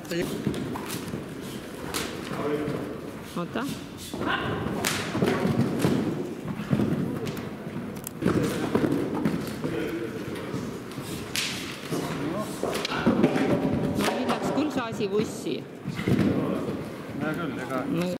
Oota. No, läks küll see asi vussi. Hea küll, ega...